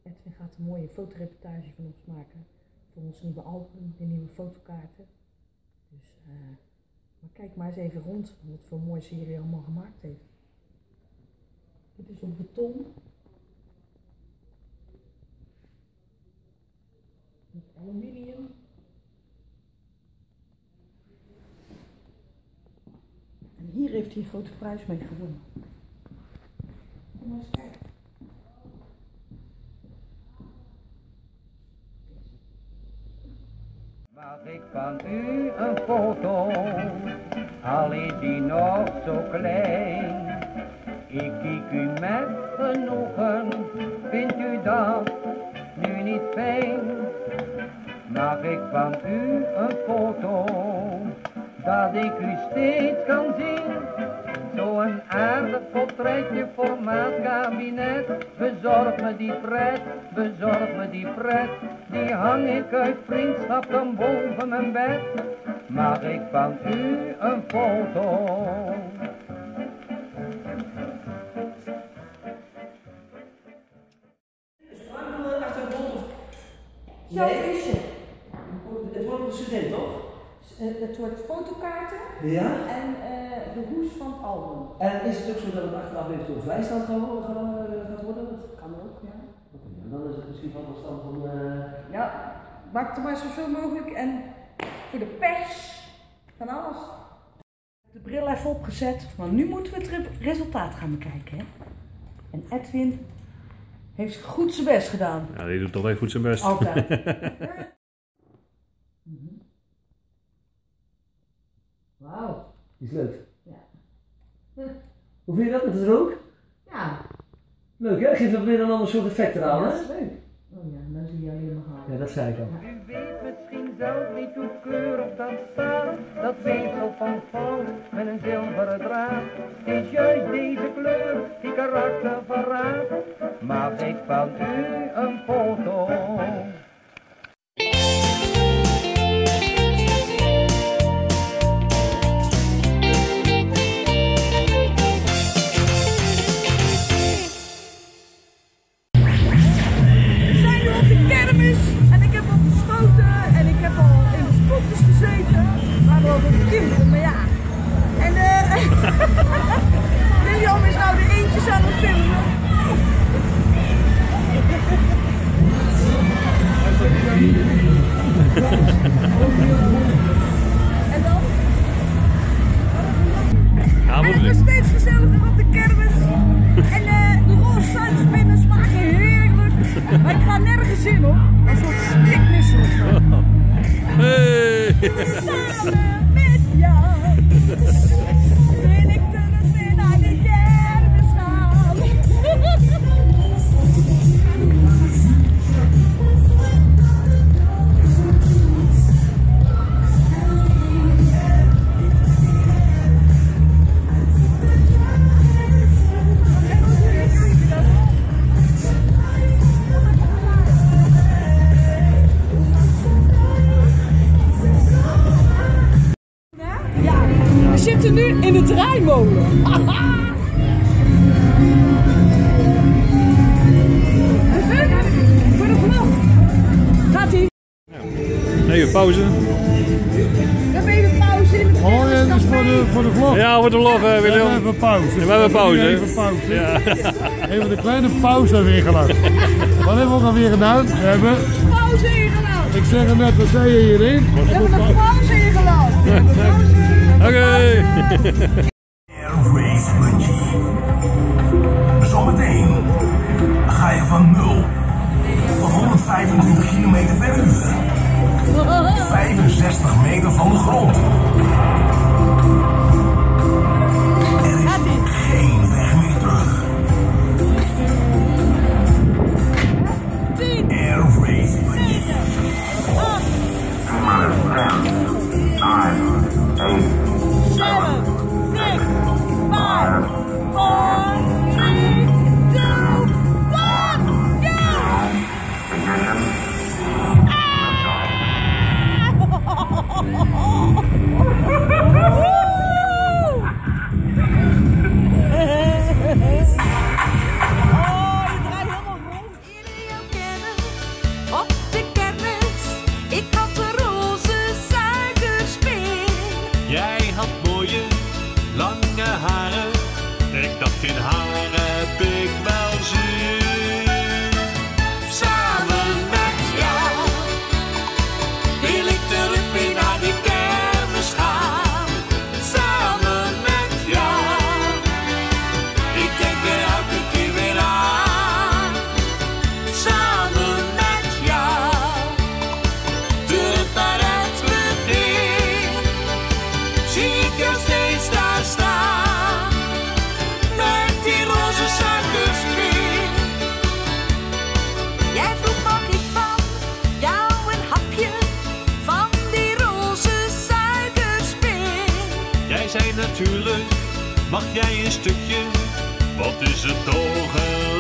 Edwin gaat een mooie fotoreportage van ons maken. Voor ons nieuwe album, de nieuwe fotokaarten. Dus, maar kijk maar eens even rond wat voor mooie serie hij allemaal gemaakt heeft. Dit is op beton. Met aluminium. En hier heeft hij een grote prijs mee gewonnen. Kom maar eens kijken. Mag ik van u een foto, al is die nog zo klein? Ik kijk u met genoegen, vindt u dat nu niet fijn? Mag ik van u een foto, dat ik u steeds kan zien? Zo'n aardig portretje, formaatkabinet, bezorg me die pret, bezorg me die pret. Die hang ik uit vriendschap dan boven mijn bed. Mag ik van u een foto? Zo is het. Het wordt een student, toch? Het wordt fotokaarten Ja. en de hoes van het album. En is het ook zo dat het achteraf eventueel vrijstaand gaat worden? Dat Kan ook, ja. Oké, ja, dan is het misschien wel verstand van... Ja, maak er maar zoveel mogelijk en voor de pers van alles. De bril even opgezet, want nu moeten we het resultaat gaan bekijken. Hè? En Edwin heeft goed zijn best gedaan. Ja, die doet toch echt goed zijn best. Altijd. Wauw. Die is leuk. Ja. Hoe vind je dat met het rook? Ja. Leuk hè? Geeft het weer een ander soort effect eraan hè? Dat is leuk. Oh ja, dan zie je alleen maar halen. Ja, dat zei ik al. U weet misschien zelf niet hoe keurig dat staat, dat weefsel van goud met een zilveren draad. Is juist deze kleur die karakter verraadt. Mag ik van u een foto? En ik heb al geschoten en ik heb al in de spotjes gezeten. Maar wel voor kinderen, maar ja. En William is nou de eentjes aan het filmen. En dan? Ja, en het wordt steeds gezelliger op de kermis. En de roze suikerspinnen smaken heerlijk. Maar ik ga nergens in hoor. Een soort stikmissel. Hey! Samen met jou ben ik terug weer naar de kermis gaan. We zitten nu in de draaimolen. Voor de vlog. Gaat ie? Even pauze. Dan ben je de pauze in de Oh ja, dat is voor de vlog. Ja, voor de vlog, Willem. We hebben even pauze. We hebben pauze. Even pauze. Ja. Even een kleine pauze weer gelaten. Wat hebben we ook alweer gedaan? We hebben... pauze ingelaten. Ik zeg hem net, wat zei je hierin? We hebben een pauze ingelaten. Oké. Air Race Bungee. Zometeen ga je van 0 tot 125 km per uur. 65 meter van de grond. Er is geen weg meer terug. Air Race Bungee. 10, 9, 8, 7, 6, 5, 4, 3, 2, 1, go! op de kermis. Ik had een roze suikerspin. Jij had mooie, lange haren. Ik dacht in haar heb ik wel zin. Samen met jou wil ik terug weer naar die kermis gaan. Samen met jou, ik denk er elke keer weer aan. Samen met jou, terug naar het begin. Zie ik jou steeds daar staan, met die roze suikerspin. Jij vroeg mag ik van jou een hapje van die roze suikerspin. Jij zei natuurlijk, mag jij een stukje? Wat is het toch een